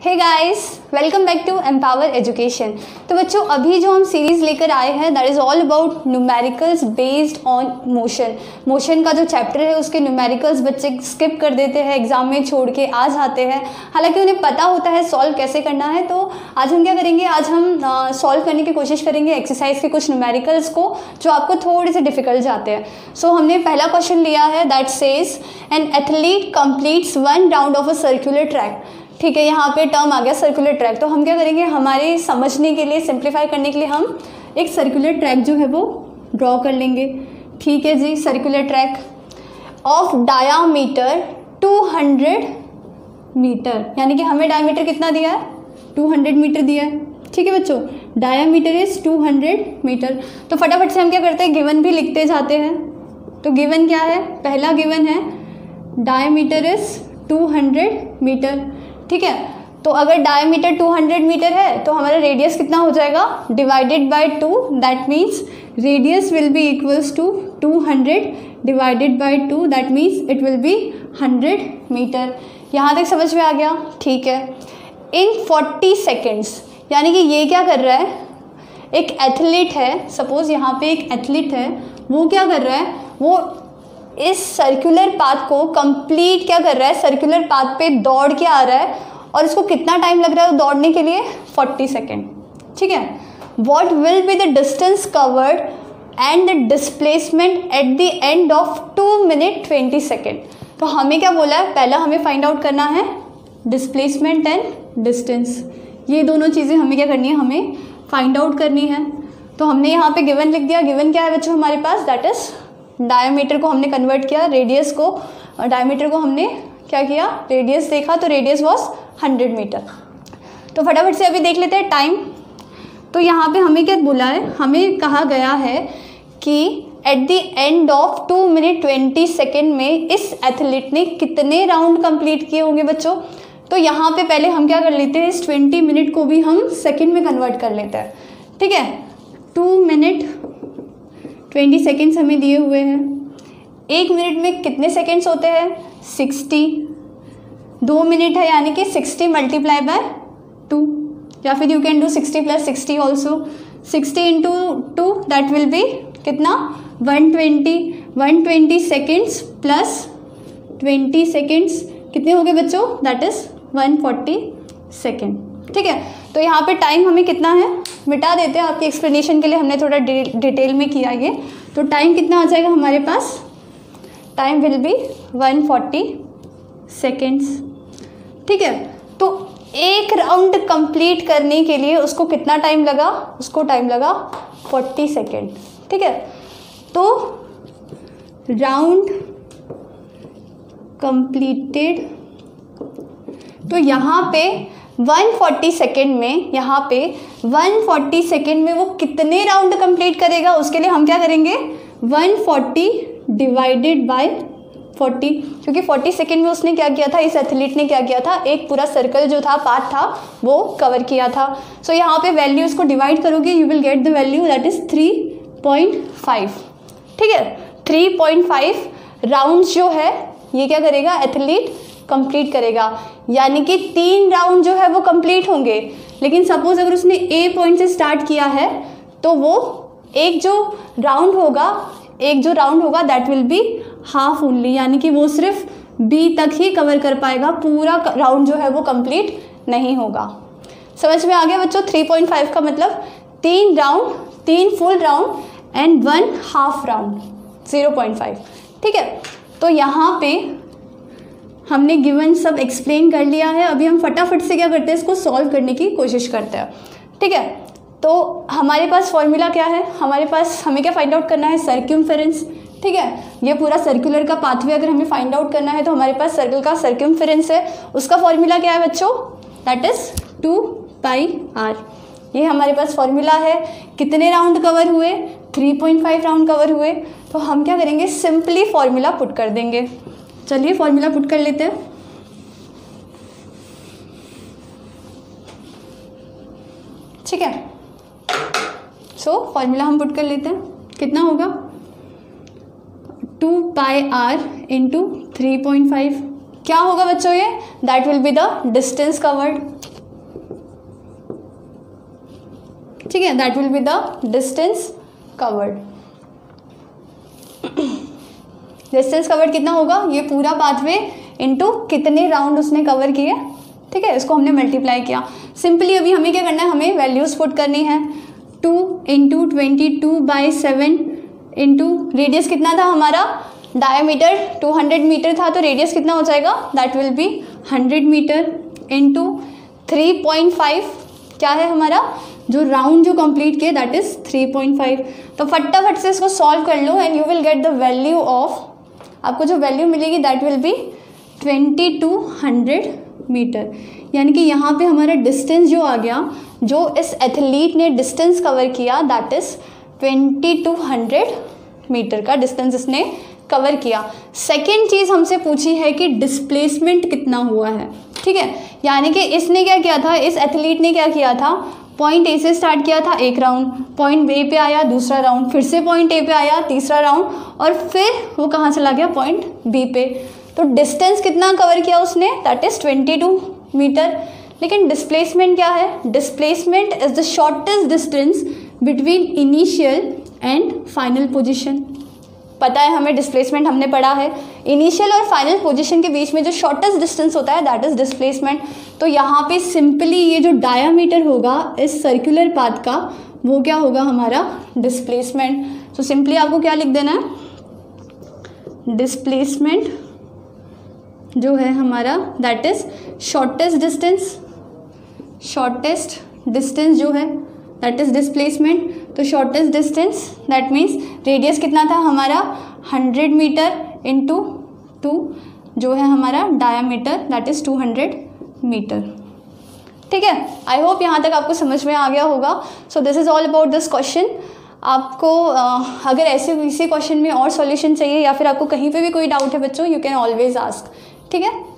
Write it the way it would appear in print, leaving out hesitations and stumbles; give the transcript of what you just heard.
Hey guys, welcome back to empower education. तो बच्चों, अभी जो हम सीरीज़ लेकर आए हैं that is all about numericals based on motion का जो चैप्टर है उसके न्यूमेरिकल्स बच्चे स्किप कर देते हैं, एग्जाम में छोड़ के आ जाते हैं, हालांकि उन्हें पता होता है सॉल्व कैसे करना है। तो आज हम क्या करेंगे, आज हम सॉल्व करने की कोशिश करेंगे एक्सरसाइज के कुछ न्यूमेरिकल्स को जो आपको थोड़े से डिफिकल्ट जाते हैं। सो हमने पहला क्वेश्चन लिया है that says an athlete completes 1 round of a circular track. ठीक है, यहाँ पे टर्म आ गया सर्कुलर ट्रैक। तो हम क्या करेंगे, हमारे समझने के लिए, सिंप्लीफाई करने के लिए हम एक सर्कुलर ट्रैक जो है वो ड्रॉ कर लेंगे। ठीक है जी, circular track of diameter 200 metre, यानी कि हमें डायमीटर कितना दिया है, 200 मीटर दिया है। ठीक है बच्चों, डायामीटर इज 200 मीटर। तो फटाफट से हम क्या करते हैं, गिवन भी लिखते जाते हैं। तो गिवन क्या है, पहला गिवन है डायामीटर इज 200 मीटर। ठीक है, तो अगर डायमीटर 200 मीटर है तो हमारा रेडियस कितना हो जाएगा, divided by 2, that means radius will be equals to 200 divided by 2, that means it will be 100 metre. यहाँ तक समझ में आ गया। ठीक है, इन 40 सेकेंड्स, यानी कि ये क्या कर रहा है, एक एथलीट है, सपोज यहाँ पे एक एथलीट है, वो क्या कर रहा है, वो इस सर्कुलर पाथ को कंप्लीट क्या कर रहा है, सर्कुलर पाथ पे दौड़ के आ रहा है और इसको कितना टाइम लग रहा है दौड़ने के लिए, 40 सेकेंड। ठीक है, what will be the distance covered and the displacement at the end of 2 minute 20 second. तो हमें क्या बोला है, पहला हमें फाइंड आउट करना है डिस्प्लेसमेंट एंड डिस्टेंस। ये दोनों चीज़ें हमें क्या करनी है, हमें फाइंड आउट करनी है। तो हमने यहाँ पे गिवन लिख दिया। गिवन क्या है बच्चों हमारे पास, दैट इज डायमीटर को हमने कन्वर्ट किया, रेडियस को, डायमीटर को हमने क्या किया, रेडियस देखा, तो रेडियस वॉज 100 मीटर। तो फटाफट से अभी देख लेते हैं टाइम। तो यहाँ पे हमें क्या बोला है, हमें कहा गया है कि at the end of 2 minute 20 second में इस एथलीट ने कितने राउंड कंप्लीट किए होंगे बच्चों। तो यहाँ पे पहले हम क्या कर लेते हैं, इस 20 मिनट को भी हम सेकेंड में कन्वर्ट कर लेते हैं। ठीक है, 2 मिनट 20 सेकेंड्स हमें दिए हुए हैं। 1 मिनट में कितने सेकेंड्स होते हैं, 60। 2 मिनट है यानी कि 60 मल्टीप्लाई बाय 2, या फिर you can do 60 plus 60 also. 60 into 2 that will be कितना, 120 सेकेंड्स प्लस 20 सेकेंड्स कितने हो गए बच्चों, दैट इज 140 सेकेंड। ठीक है, तो यहाँ पे टाइम हमें कितना है, मिटा देते हैं आपके एक्सप्लेनेशन के लिए, हमने थोड़ा डिटेल में किया ये। तो टाइम कितना आ जाएगा हमारे पास, टाइम विल बी 140 सेकेंड्स। ठीक है, तो एक राउंड कंप्लीट करने के लिए उसको कितना टाइम लगा, उसको टाइम लगा 40 सेकेंड। ठीक है, तो राउंड कंप्लीटेड, तो यहाँ पे 140 सेकेंड में, यहाँ पे 140 सेकेंड में वो कितने राउंड कंप्लीट करेगा, उसके लिए हम क्या करेंगे, 140 डिवाइडेड बाय 40, क्योंकि 40 सेकेंड में उसने क्या किया था, इस एथलीट ने क्या किया था, एक पूरा सर्कल जो था, पाथ था, वो कवर किया था। सो यहाँ पे वैल्यू इसको डिवाइड करोगे, you will get the value that is 3.5। ठीक है, 3.5 राउंड जो है ये क्या करेगा, एथलीट कंप्लीट करेगा, यानी कि 3 राउंड जो है वो कंप्लीट होंगे। लेकिन सपोज अगर उसने ए पॉइंट से स्टार्ट किया है तो वो एक जो राउंड होगा that will be half only, यानी कि वो सिर्फ बी तक ही कवर कर पाएगा, पूरा राउंड जो है वो कंप्लीट नहीं होगा। समझ में आ गया बच्चों, 3.5 का मतलब 3 round, 3 full round and 1 half round, 0.5। ठीक है, तो यहाँ पे हमने गिवन सब एक्सप्लेन कर लिया है। अभी हम फटाफट से क्या करते हैं, इसको सॉल्व करने की कोशिश करते हैं। ठीक है, तो हमारे पास फॉर्मूला क्या है, हमारे पास हमें क्या फाइंड आउट करना है, सर्क्यूमफेरेंस। ठीक है, ये पूरा सर्कुलर का पाथवे अगर हमें फाइंड आउट करना है तो हमारे पास सर्कल का सर्क्यूमफेरेंस है, उसका फॉर्मूला क्या है बच्चों, दैट इज 2πr। ये हमारे पास फॉर्मूला है। कितने राउंड कवर हुए, 3.5 राउंड कवर हुए। तो हम क्या करेंगे, सिंपली फॉर्मूला पुट कर देंगे। चलिए फॉर्मूला पुट कर लेते हैं। ठीक है, सो फॉर्मूला हम पुट कर लेते हैं, कितना होगा, 2πr इंटू 3.5। क्या होगा बच्चों ये, that will be the distance covered. ठीक है, that will be the distance covered. Distance covered कितना होगा, ये पूरा पाथवे इनटू कितने राउंड उसने कवर किए, ठीक है, इसको हमने मल्टीप्लाई किया। सिंपली अभी हमें क्या करना है, हमें वैल्यूज पुट करनी है। 2 इंटू 22/7 इंटू रेडियस कितना था हमारा, डायमीटर 200 मीटर था, तो रेडियस कितना हो जाएगा, that will be 100 metre into 3.5 क्या है हमारा, जो राउंड जो कंप्लीट किए दैट इज 3.5। तो फटाफट से इसको सॉल्व कर लो and you will get the value of, आपको जो वैल्यू मिलेगी दैट विल बी 2200 मीटर। यानी कि यहाँ पे हमारा डिस्टेंस जो आ गया, जो इस एथलीट ने डिस्टेंस कवर किया दैट इज 2200 मीटर का डिस्टेंस इसने कवर किया। सेकेंड चीज़ हमसे पूछी है कि डिस्प्लेसमेंट कितना हुआ है, ठीक है, यानी कि इसने क्या किया था, इस एथलीट ने क्या किया था, पॉइंट ए से स्टार्ट किया था एक राउंड, पॉइंट बी पे आया दूसरा राउंड, फिर से पॉइंट ए पे आया तीसरा राउंड, और फिर वो कहाँ चला गया, पॉइंट बी पे। तो डिस्टेंस कितना कवर किया उसने, दैट इज 22 मीटर। लेकिन डिस्प्लेसमेंट क्या है, displacement is the shortest distance between initial and final position. पता है हमें डिस्प्लेसमेंट, हमने पढ़ा है इनिशियल और फाइनल पोजीशन के बीच में जो शॉर्टेस्ट डिस्टेंस होता है दैट इज डिस्प्लेसमेंट। तो यहाँ पे सिंपली ये जो डायामीटर होगा इस सर्कुलर पाथ का, वो क्या होगा हमारा डिस्प्लेसमेंट। तो सिंपली आपको क्या लिख देना है, डिस्प्लेसमेंट जो है हमारा दैट इज शॉर्टेस्ट डिस्टेंस जो है दैट इज डिस्प्लेसमेंट। तो shortest distance that means radius कितना था हमारा 100 मीटर इंटू 2 जो है हमारा डायामीटर दैट इज 200 मीटर। ठीक है, आई होप यहाँ तक आपको समझ में आ गया होगा। So this is all about this question. आपको अगर ऐसे इसी क्वेश्चन में और सॉल्यूशन चाहिए या फिर आपको कहीं पे भी कोई डाउट है बच्चों, यू कैन ऑलवेज आस्क। ठीक है।